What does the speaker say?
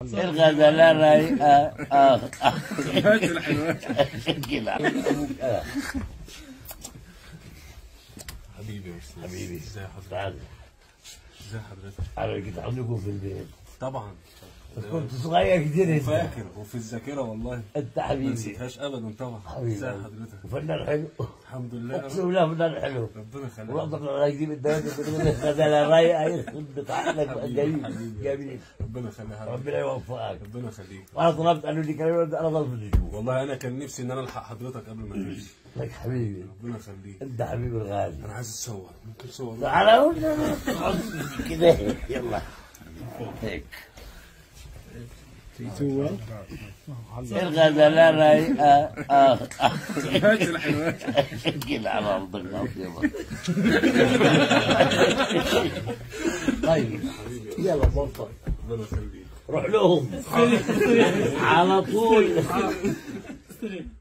الغزالة رايقة كده. حبيبي يا استاذ. حبيبي ازي حضرتك؟ تعال. ازي حضرتك؟ أنا كنت عندكم في البيت طبعا كنت صغير كتير انت. فاكر وفي الذاكره والله انت ما حبيبي نسيتهاش ابدا طبعا. حبيبي. ازي حضرتك؟ وفنان حلو الحمد لله. اقسم بالله فنان حلو. ربنا يخليك. وربك الله يجيب الدواء الغزالة رايقة يخرب عقلك جميل حبيبي. جميل. ربنا يخليك. ربنا يوفقك. ربنا يخليك. وانا طلبت قالوا لي كلام انا طلبت اشوف. والله انا كان نفسي ان انا الحق حضرتك قبل ما تمشي. لك حبيبي ربنا يخليك. انت حبيبي الغالي. انا عايز اتصور، ممكن تصور؟ تعالى كده يلا هيك. الغزالة رايقة كده على أرض الأبيض. طيب يلا بطل ربنا يخليك. روح لهم على طول.